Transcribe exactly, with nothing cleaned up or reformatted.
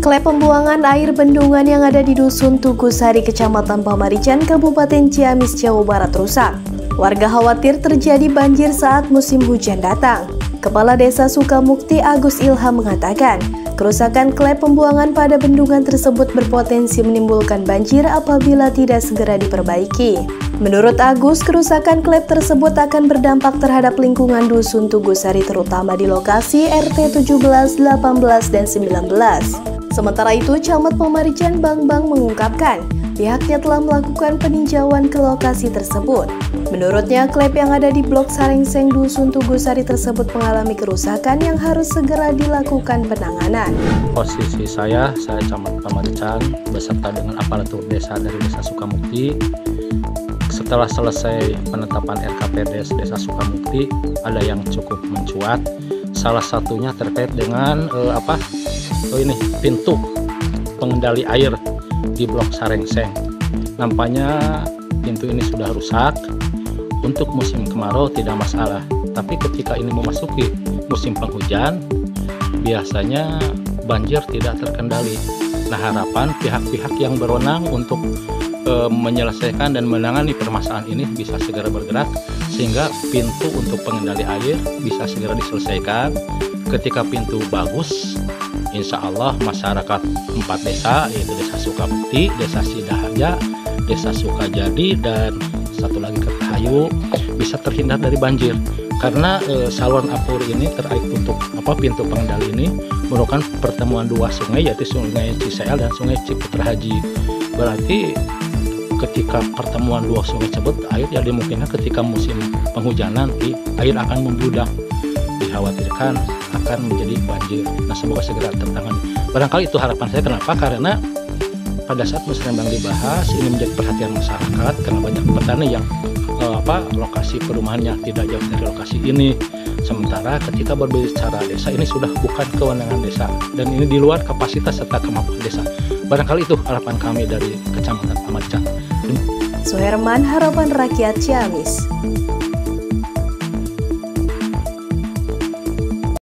Klep pembuangan air bendungan yang ada di Dusun Tugusari, Kecamatan Pamarican, Kabupaten Ciamis, Jawa Barat rusak. Warga khawatir terjadi banjir saat musim hujan datang. Kepala Desa Sukamukti Agus Ilham mengatakan, kerusakan klep pembuangan pada bendungan tersebut berpotensi menimbulkan banjir apabila tidak segera diperbaiki. Menurut Agus, kerusakan klep tersebut akan berdampak terhadap lingkungan Dusun Tugusari, terutama di lokasi R T tujuh belas, delapan belas, dan sembilan belas. Sementara itu, Camat Pamarican Bangbang mengungkapkan, pihaknya telah melakukan peninjauan ke lokasi tersebut. Menurutnya, klep yang ada di Blok Sarengseng Dusun Tugusari tersebut mengalami kerusakan yang harus segera dilakukan penanganan. Posisi saya, saya Camat Pamarican beserta dengan aparatur desa dari Desa Sukamukti. Setelah selesai penetapan R K P D S Desa Sukamukti, ada yang cukup mencuat. Salah satunya terkait dengan eh, apa? Oh ini pintu pengendali air di Blok Sarengseng. Nampaknya pintu ini sudah rusak. Untuk musim kemarau tidak masalah, tapi ketika ini memasuki musim penghujan, biasanya banjir tidak terkendali. Nah, harapan pihak-pihak yang berwenang untuk e, menyelesaikan dan menangani permasalahan ini bisa segera bergerak, sehingga pintu untuk pengendali air bisa segera diselesaikan. Ketika pintu bagus, insya Allah masyarakat empat desa, yaitu Desa Sukamukti, Desa Sidaharja, Desa Sukajadi, dan satu lagi Kertahayu, bisa terhindar dari banjir. Karena e, saluran apur ini terkait untuk apa pintu pengendali ini merupakan pertemuan dua sungai, yaitu Sungai Ciseel dan Sungai Ciputra Haji. Berarti ketika pertemuan dua sungai tersebut, air yang dimungkinkan ketika musim penghujanan nanti air akan membludak, dikhawatirkan akan menjadi banjir. Nah, semoga segera tertangani. Barangkali itu harapan saya. Kenapa? Karena pada saat musrenbang dibahas, ini menjadi perhatian masyarakat karena banyak petani yang eh, apa lokasi perumahannya tidak jauh dari lokasi ini. Sementara ketika berbicara desa, ini sudah bukan kewenangan desa dan ini di luar kapasitas serta kemampuan desa. Barangkali itu harapan kami dari Kecamatan Pamarican. Suherman, Harapan Rakyat, Ciamis.